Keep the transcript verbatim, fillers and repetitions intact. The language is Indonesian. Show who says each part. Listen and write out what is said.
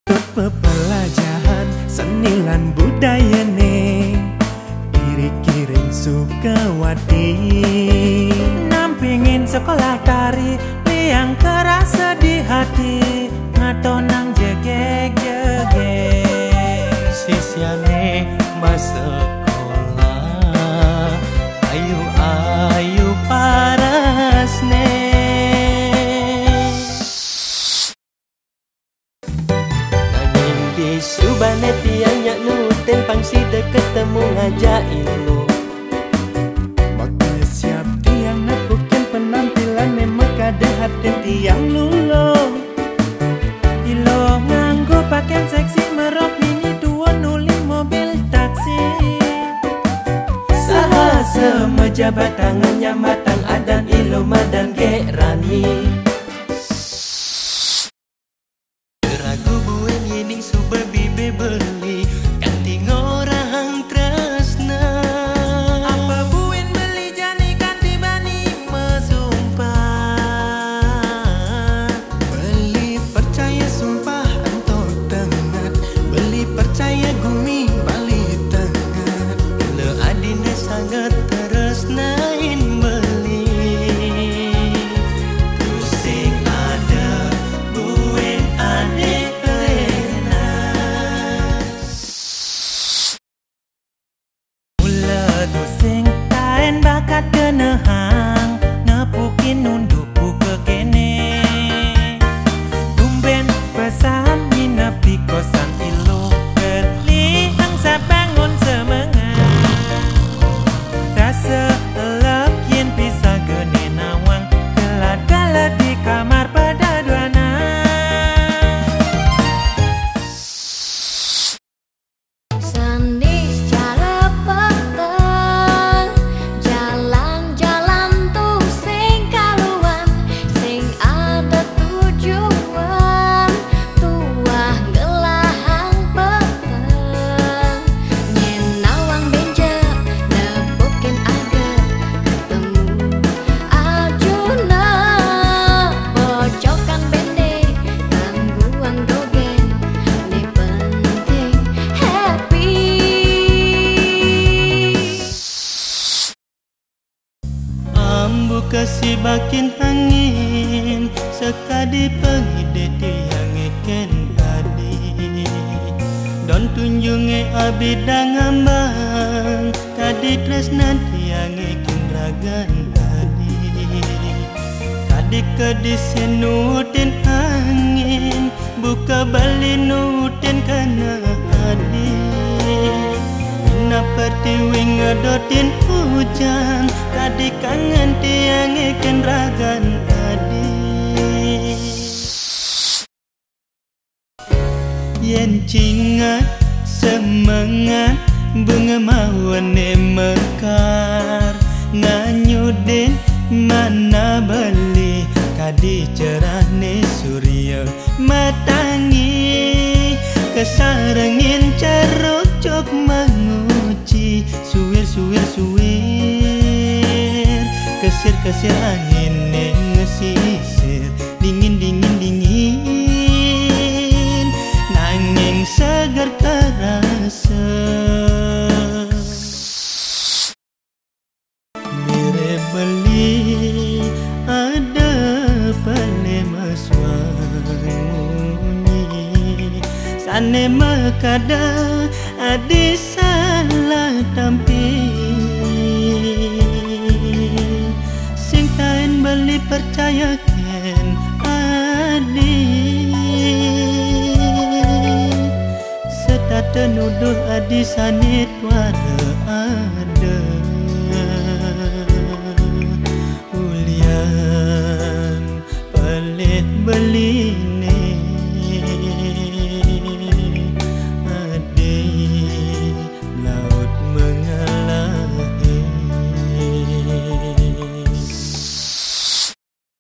Speaker 1: Pepelajaran seni lan budaya ne Iri-kiring Sukawati Nampingin sekolah tari Liang kerasa di hati Ngatonang jegek-jegek Sisyane masekolah Ayu-ayu parasne Subane tiangnya nuten pangsi dek ketemu ngajak ilmu Bakal siap tiang nepukin penampilan memeka dehat dan tiang lulo Ilo nganggo pakaian seksi merok mini dua nuli mobil taksi Saha semejabat tangannya matang adan ilo madan gerani beli kanting orang tresna apa buin beli jani kanti bani mesumpah beli percaya sumpah anto tengat beli percaya gumi balik tengat le adine sangat tresnain beli kusing ada buin ane Sing kain bakat kenehang nepukin nunduk ke kene tumben pesan nginep di kosan ilo beli angsa bangun semangat rasa elok yen bisa gene nawang kelat-kelat di kamar pada duana kasih bakin angin sekadi pengide tiang eken tadi don tunjunge abidang ngambang kadi tresna tiang eken ragan tadi kadi kedisi nutin angin buka bali nutin kana adi Napati wing ngedotin hujan Tadi kangen tiang ikan ragan tadi Yen cingat semangat bunga mawane mekar Nganyudin mana beli Kadi cerahne surya matangi Kesarengin caruk cok menguci Suwir suwir suwir Kesir kesir angin ngesisir Dingin dingin dingin Nanging segar terasa Mire beli ada pale maswangi Sane makada adi salah tampil Sing tain beli percaya ken adi Setata nuduh adi sanit wada ada Ulian pelit beli